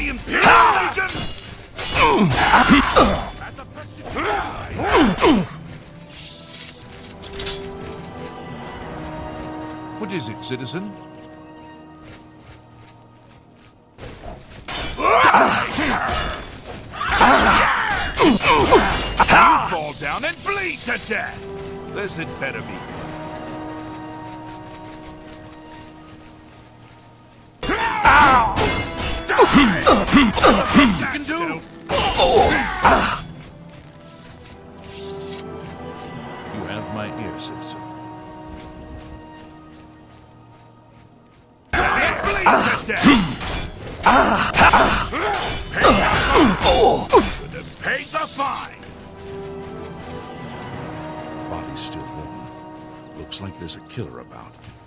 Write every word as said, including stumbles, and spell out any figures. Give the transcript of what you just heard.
the Imperial Legion! At the prestigious. What is it, citizen? You fall down and bleed to death! This had better be. You can do? You have my ear, citizen. And bleed to death! Could have paid the fine! Body's still warm. Looks like there's a killer about.